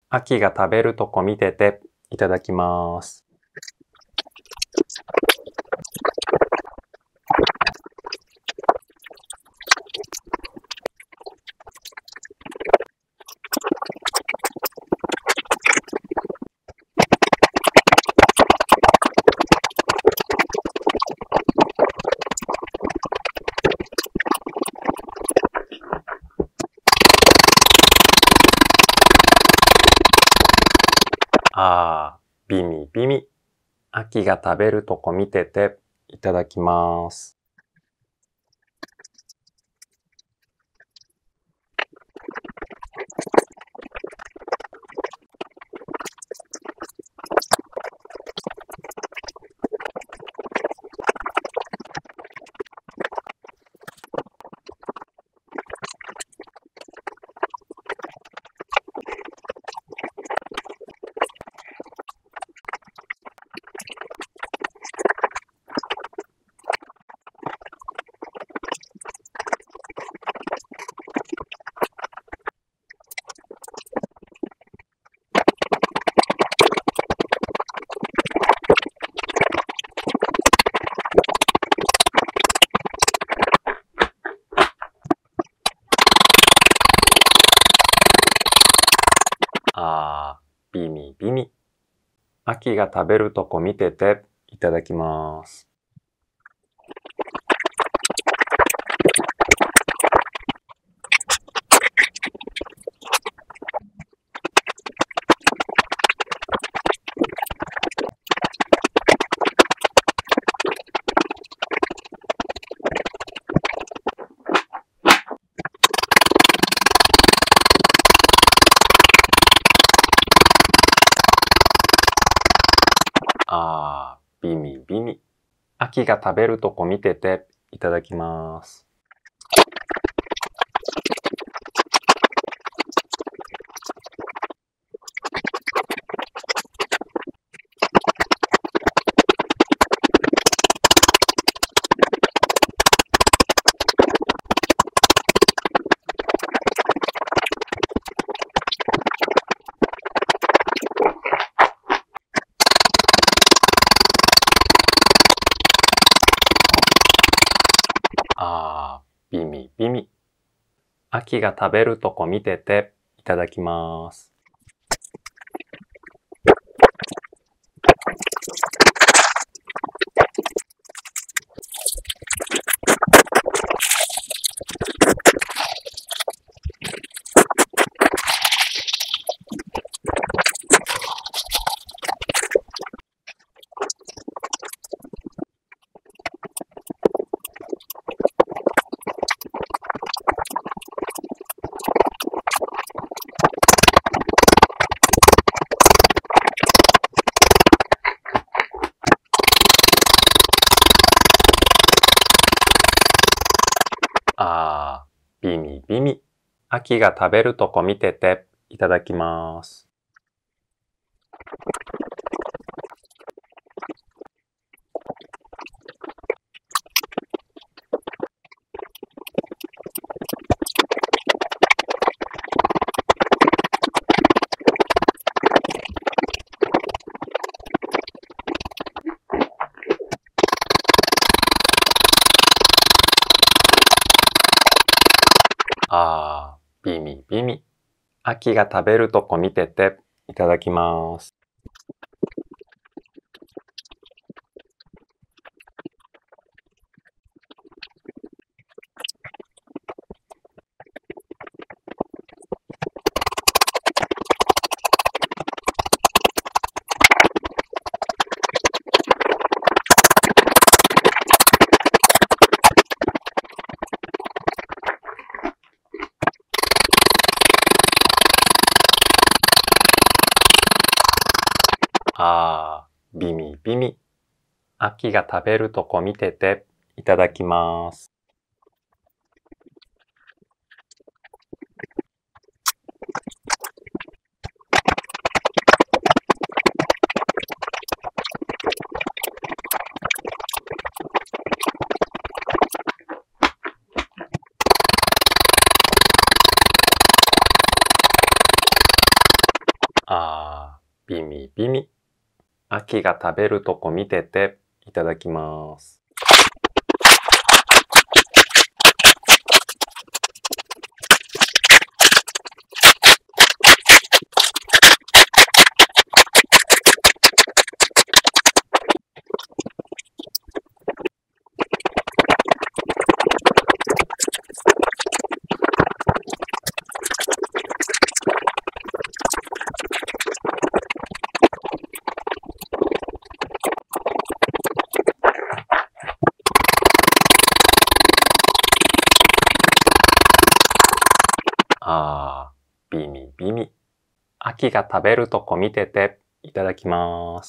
アキが食べるとこ見てて、いただきます。ビミビミ。アキが食べるとこ見てて、いただきます。ビミビミ。アキが食べるとこ見てて、いただきます。ビミビミ。アキが食べるとこ見てて、いただきます。ビミビミ。アキが食べるとこ見てて、いただきます。ビミビミ。アキが食べるとこ見てて、いただきます。ビミビミ。アキが食べるとこ見てて、いただきます。ビミビミ。アキが食べるとこ見てて、いただきます。 あー、ビミビミ。秋が食べるとこ見てて、いただきます。あー、ビミビミ。秋が食べるとこ見てて、いただきます。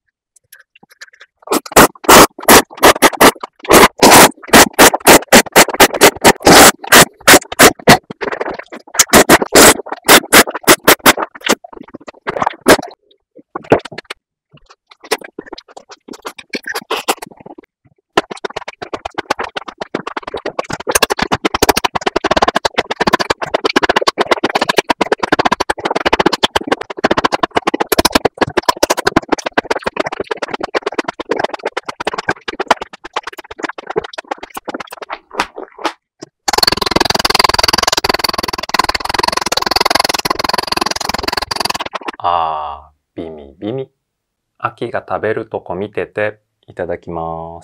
あー、ビミビミ。秋が食べるとこ見てて、いただきます。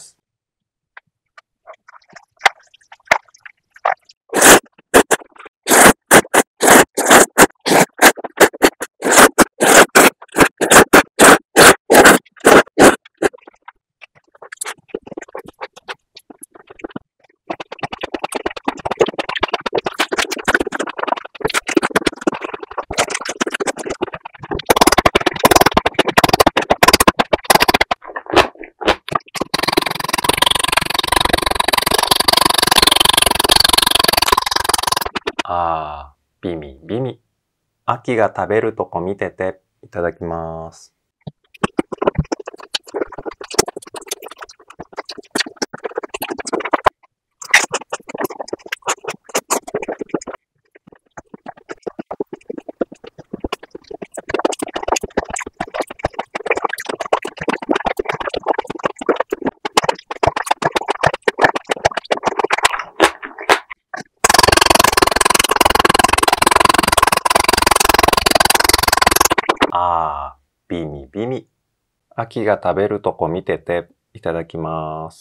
あー、ビミビミ。秋が食べるとこ見てて、いただきます。あー、ビミビミ。秋が食べるとこ見てて、いただきます。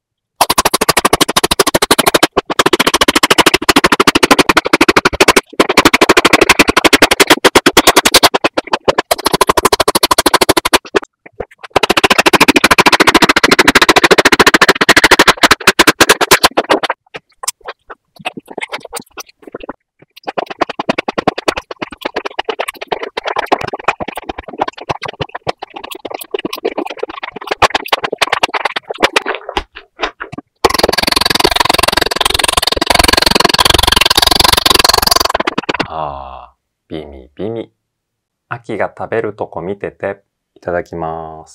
あー、ビミビミ。秋が食べるとこ見てて、いただきます。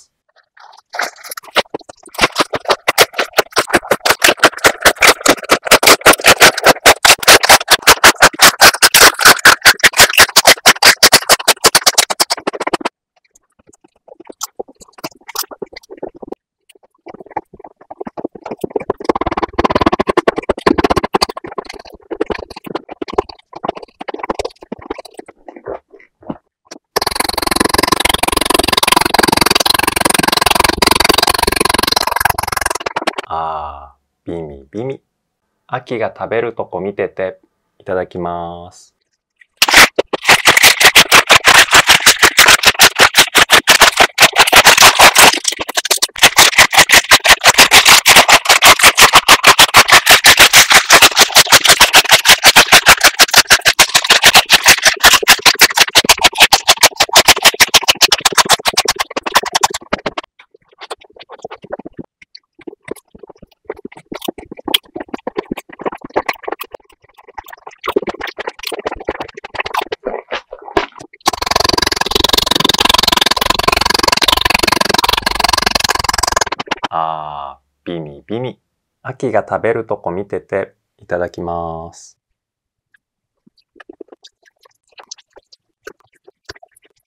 あー、ビミビミ。秋が食べるとこ見てて、いただきます。あー、ビミビミ。秋が食べるとこ見てて、いただきます。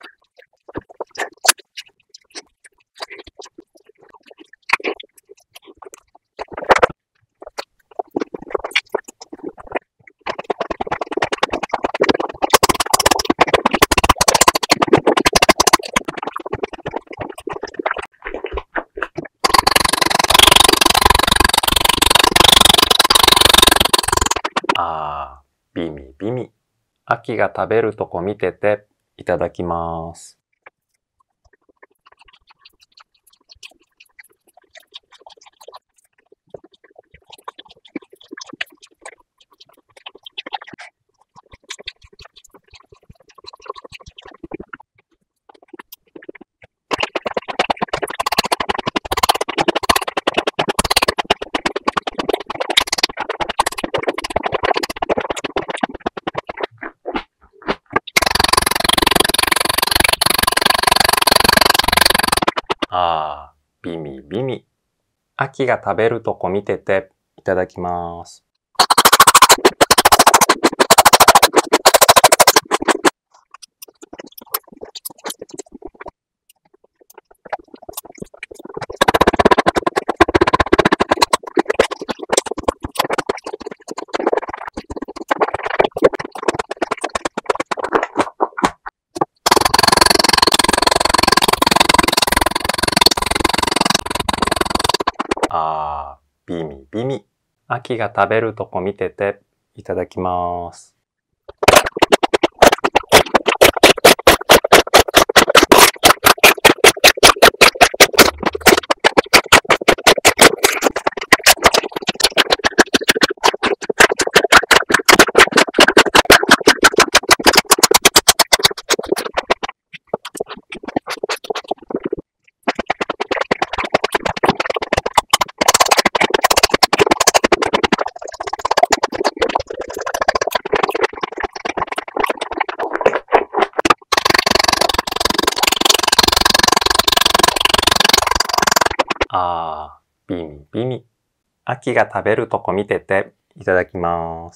ビミビミ。秋が食べるとこ見てて、いただきます。あー、ビミビミ。秋が食べるとこ見てて、いただきます。あー、ビミビミ。秋が食べるとこ見てて、いただきます。あー、ビミビミ。秋が食べるとこ見てて、いただきます。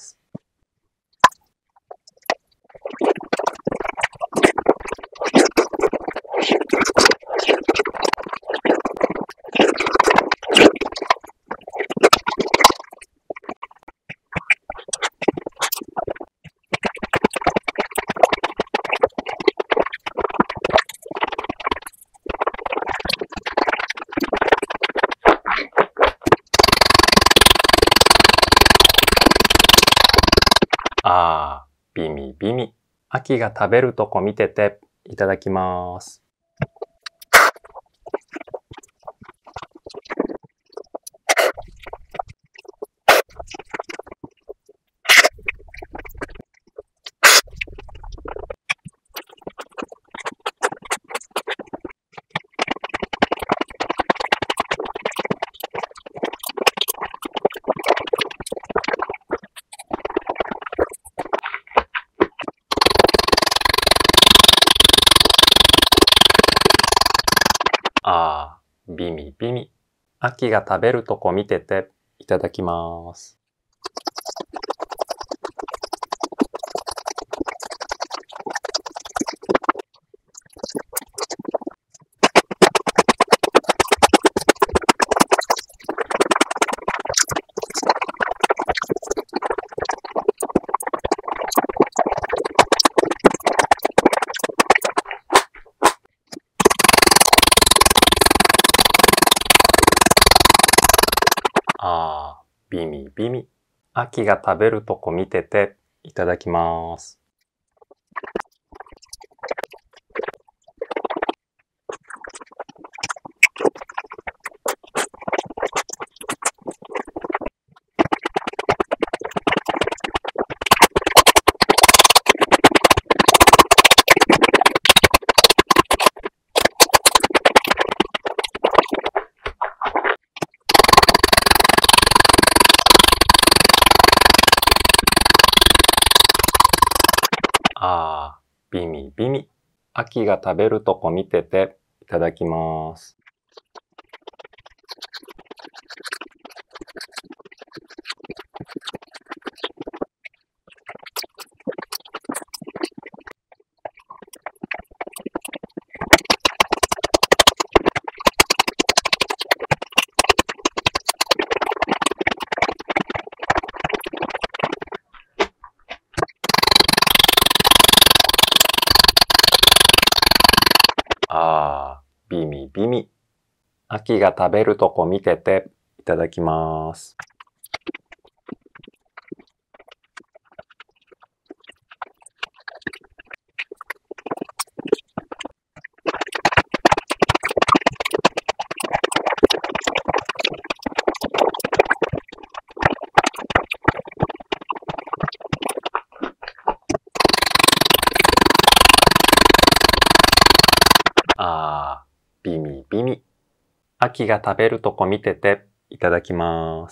あー、ビミビミ。秋が食べるとこ見てて、いただきます。あー、ビミビミ。秋が食べるとこ見てて、いただきます。あー、ビミビミ。秋が食べるとこ見てて、いただきます。あー、ビミビミ。秋が食べるとこ見てて、いただきます。あー、ビミビミ。秋が食べるとこ見てて、いただきます。 あー、ビミビミ。秋が食べるとこ見てて、いただきます。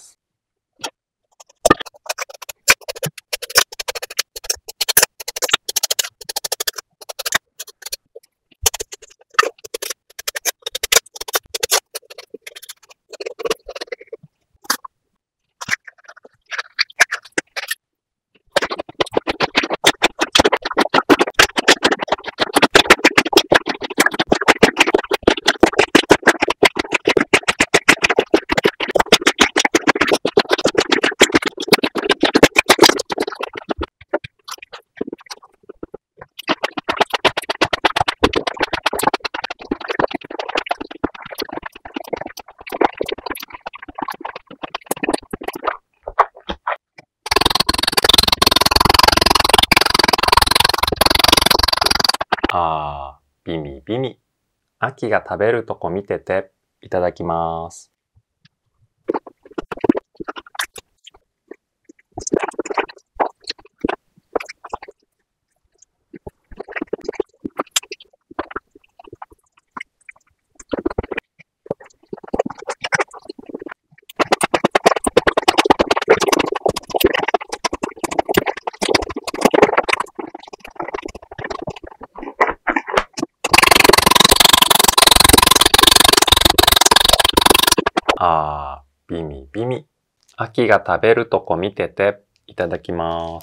あー、ビミビミ。秋が食べるとこ見てて、いただきます。あー、ビミビミ。秋が食べるとこ見てて、いただきます。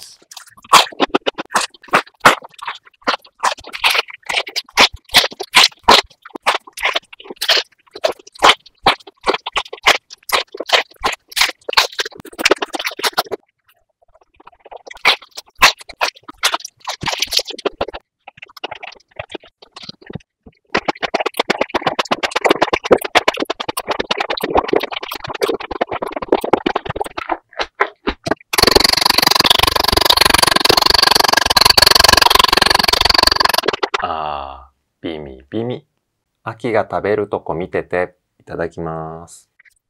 あー、ビミビミ。秋が食べるとこ見てて、いただきます。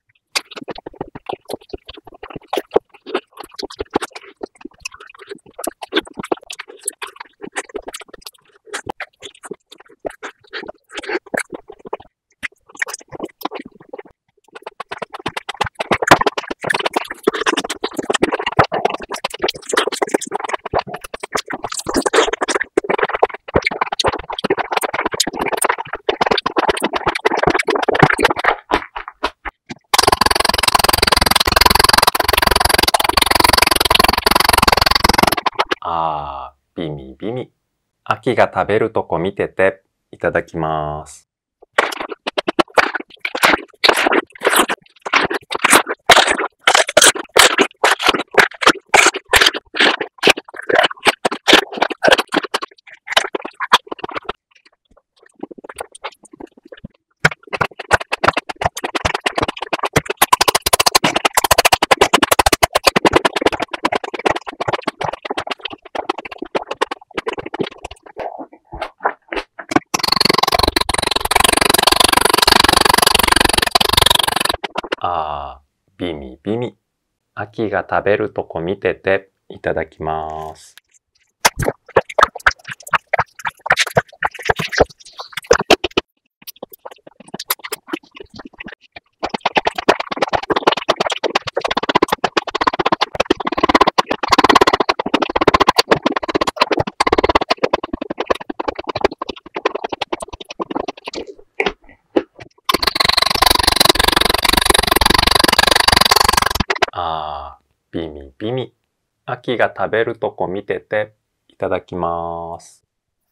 あー、ビミビミ。秋が食べるとこ見てて、いただきます。あー、ビミビミ。秋が食べるとこ見てて、いただきます。あー、ビミビミ。秋が食べるとこ見てて、いただきます。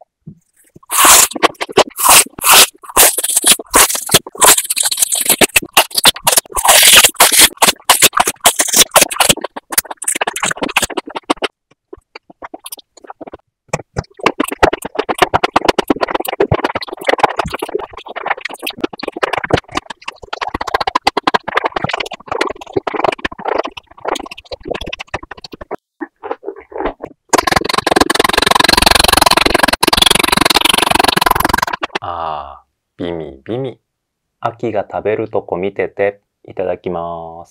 あー、ビミビミ。秋が食べるとこ見てて、いただきます。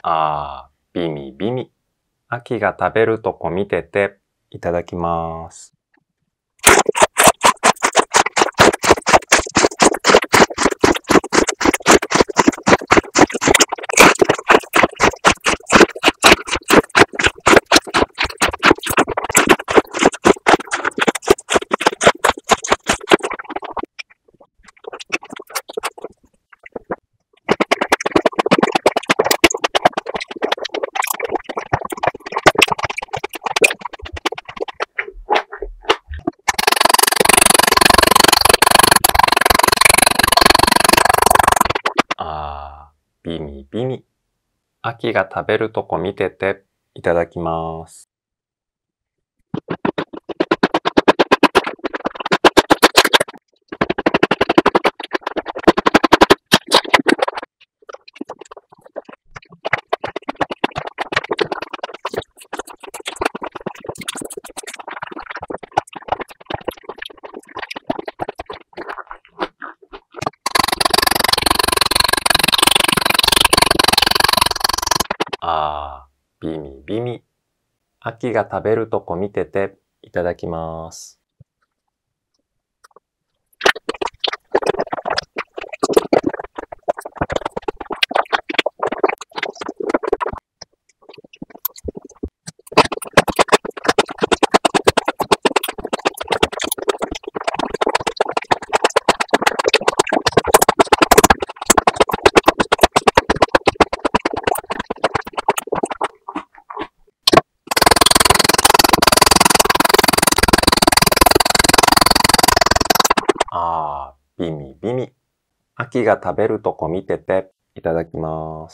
あー、ビミビミ。秋が食べるとこ見てて、いただきます。あー、ビミビミ。秋が食べるとこ見てて、いただきます。あー、ビミビミ。秋が食べるとこ見てて、いただきます。あー、ビミビミ。秋が食べるとこ見てて、いただきます。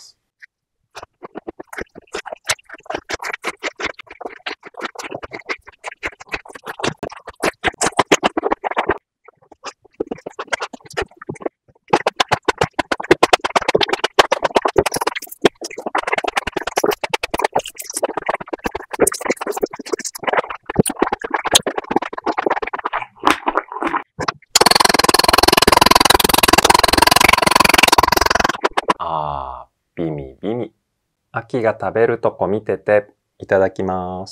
あー、ビミビミ。秋が食べるとこ見てて、いただきます。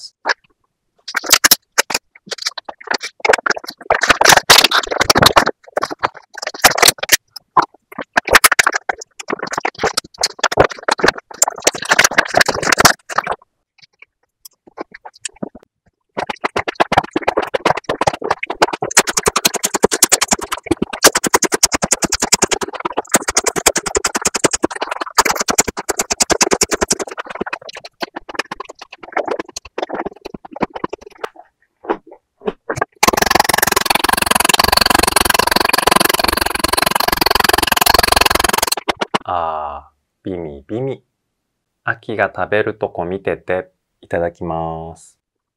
あー、ビミビミ。秋が食べるとこ見てて、いただきます。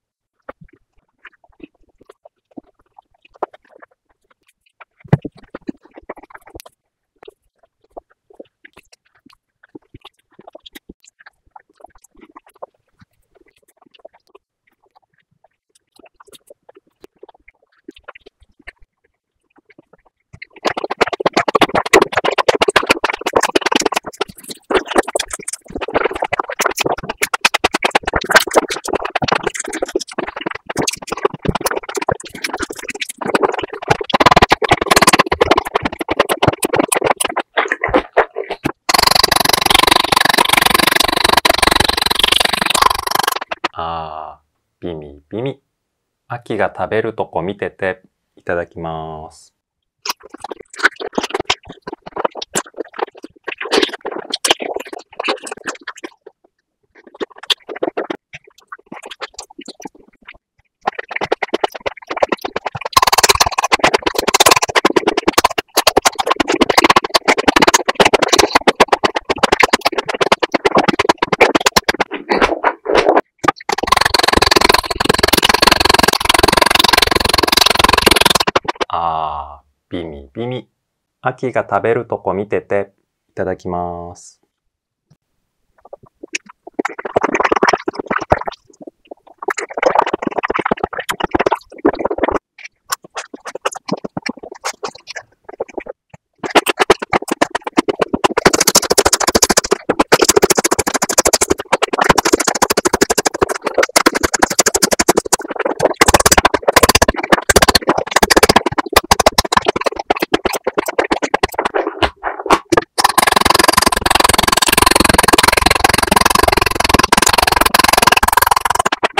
あー、ビミビミ。秋が食べるとこ見てて、いただきます。あー、ビミビミ。秋が食べるとこ見てて、いただきます。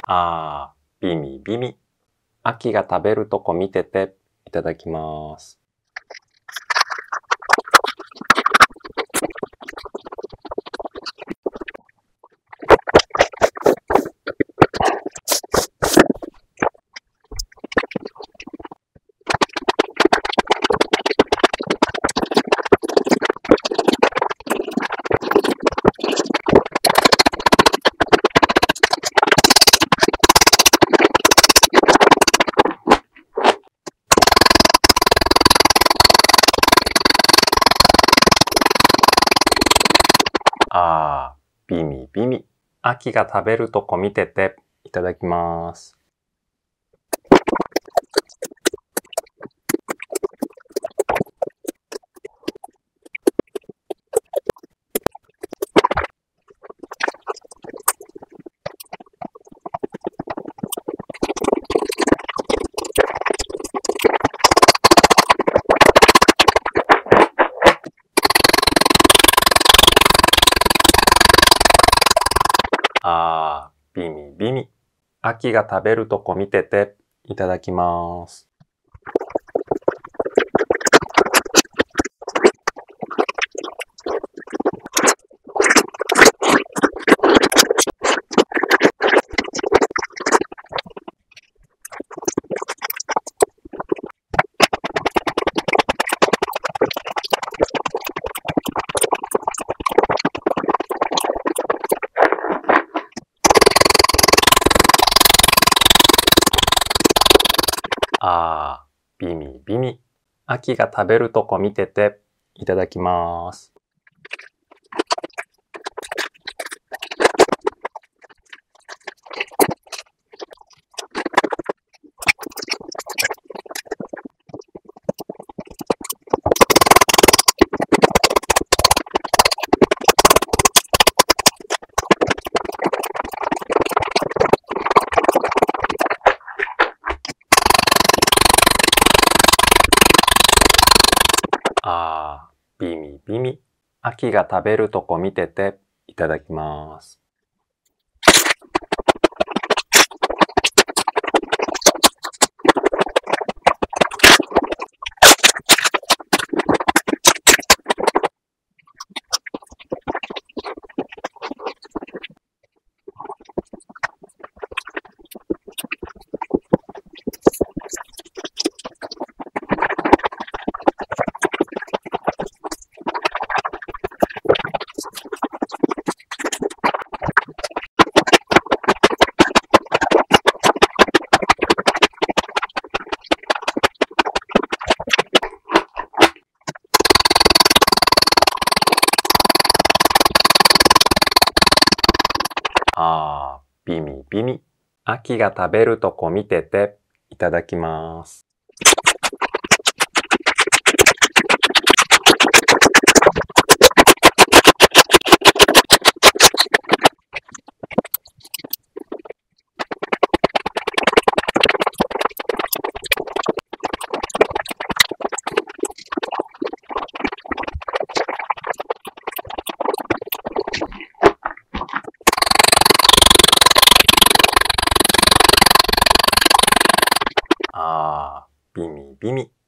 あー、ビミビミ。秋が食べるとこ見てて、いただきます。あー、ビミビミ。秋が食べるとこ見てて、いただきます。あー、ビミビミ。秋が食べるとこ見てて、いただきます。あー、ビミビミ。秋が食べるとこ見てて、いただきます。あー、ビミビミ。秋が食べるとこ見てて、いただきます。あー、ビミビミ。秋が食べるとこ見てて、いただきます。あー、ビミビミ。